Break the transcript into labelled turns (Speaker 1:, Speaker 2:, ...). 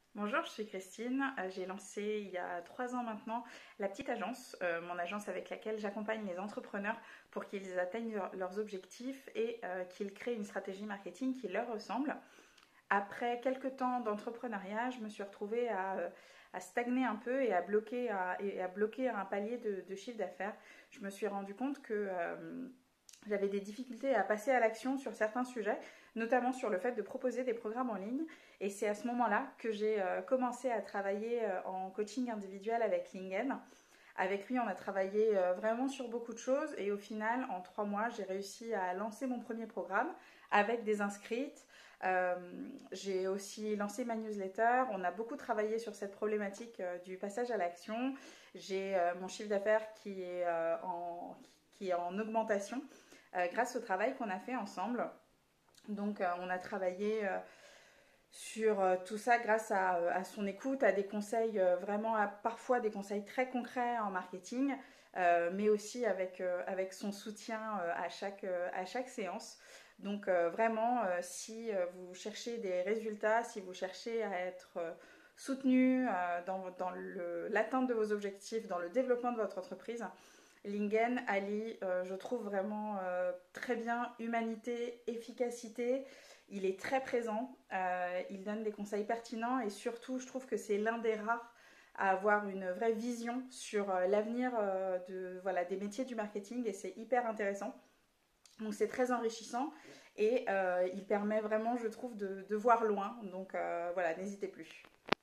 Speaker 1: Bonjour, je suis Christine. J'ai lancé il y a 3 ans maintenant la petite agence, mon agence avec laquelle j'accompagne les entrepreneurs pour qu'ils atteignent leurs objectifs et qu'ils créent une stratégie marketing qui leur ressemble. Après quelques temps d'entrepreneuriat, je me suis retrouvée à stagner un peu et à bloquer un palier de chiffre d'affaires. Je me suis rendu compte que j'avais des difficultés à passer à l'action sur certains sujets, notamment sur le fait de proposer des programmes en ligne. Et c'est à ce moment-là que j'ai commencé à travailler en coaching individuel avec Lingen. Avec lui, on a travaillé vraiment sur beaucoup de choses et au final, en 3 mois, j'ai réussi à lancer mon premier programme avec des inscrites. Euh, j'ai aussi lancé ma newsletter. On a beaucoup travaillé sur cette problématique du passage à l'action. J'ai mon chiffre d'affaires qui est en augmentation grâce au travail qu'on a fait ensemble. Donc, on a travaillé sur tout ça grâce à son écoute, à des conseils vraiment, parfois des conseils très concrets en marketing, mais aussi avec son soutien à chaque séance. Donc vraiment, si vous cherchez des résultats, si vous cherchez à être soutenu dans l'atteinte de vos objectifs, dans le développement de votre entreprise, Lingen allie, je trouve vraiment très bien humanité, efficacité. Il est très présent, il donne des conseils pertinents et surtout, je trouve que c'est l'un des rares à avoir une vraie vision sur l'avenir voilà, des métiers du marketing et c'est hyper intéressant. Donc c'est très enrichissant et il permet vraiment, je trouve, de voir loin. Donc voilà, n'hésitez plus.